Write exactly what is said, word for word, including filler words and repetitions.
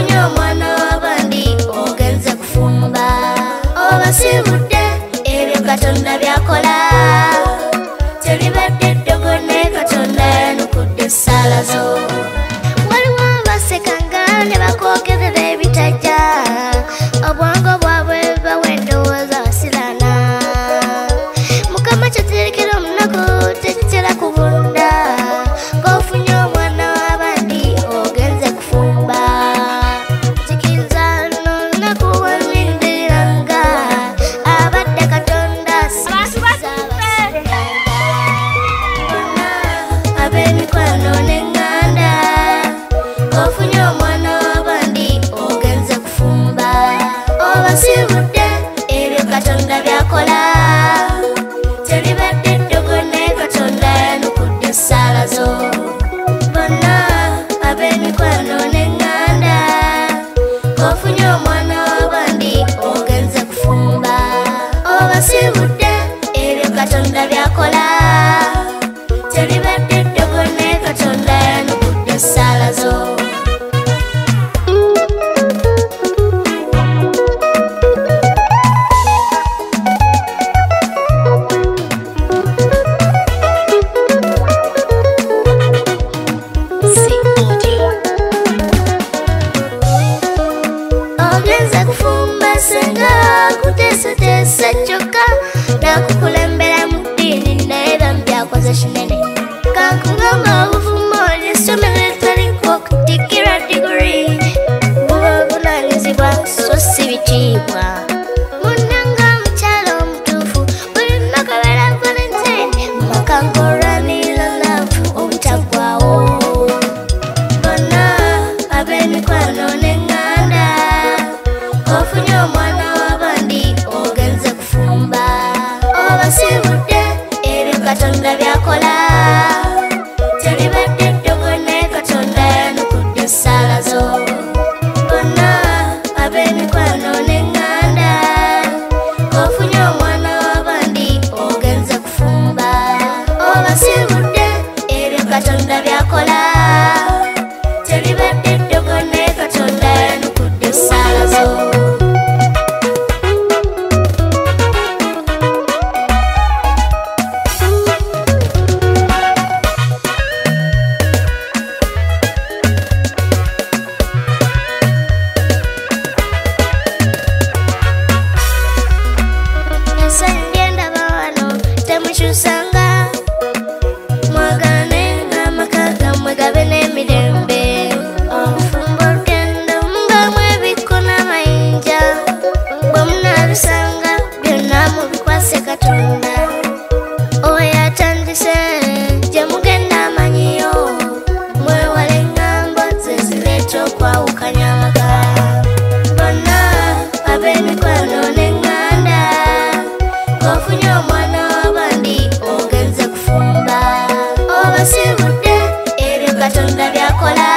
ofunye omwana w'abandi ogenze kufumba obasibudde ebyo Katonda byakola teribadde ddogo naye Katonda yanukudde essaala zo waliwo abasekanga ne bakwogerera ebitajja obwongo bwabwe bawa endowooza basirana Mukama kyoterekera omunaku tekitera kubunda ng'ofunye omwana w'abandi ogenze kufumba nzikiriza luno lunaku wannindiriranga abadde Katonda asikiza abasiganda ab'emikwano n'eŋŋanda ng'ofunye omwana w'abandi ogenze kufumba obasibudde ebyo Katonda byakola teribadde ddogo naye Katonda yanukudde essaala zo bonna ab'emikwano n'eŋŋanda ng'ofunye omwana w'abandi ogenze kufumba obasibudde ebyo Katonda byakola teribadde ddogo naye Katonda yanukudde essaala zo ogenze kufumba senga kuteeseteese kyokka nakukulembera mu ddiini naye bambyakoze kinene kankugamba obuvuma oli essomero etaliko okutikkirwa diguri buba buvunaanyizibwa so si bitiibwa munnanga omukyala omutuufu buli lunaku abeera valentine mumaka ng'olwanirira laavu obutaggwaawo bonna ab'emikwano n'eŋŋanda ofunye omwana w'abandi ogenze kufumba obasibudde ebyo Katonda byakola teribadde ddogo naye Katonda yanukudde essaala zo bonna ab'emikwano n'eŋŋanda ofunye omwana w'abandi ogenze kufumba obasibudde ebyo Katonda byakola teribadde ddogo naye Katonda yanukudde essaala zo Ndaba wano temukyusanga mwagane ng'amaka gammwe gabe n'emirembe obufumbo olugendo mugamu ebikko n'amayinja bwe munaabisanga byonna mubikwase Katonda oyo atandise gye mugenda amanyiyo mwewale eŋŋambo ze zireeta okwawukanya amaka bonna ab'emikwano n'eŋŋanda ofunye omwana w'abandi ogenze kufumba obasibudde ebyo Katonda byakola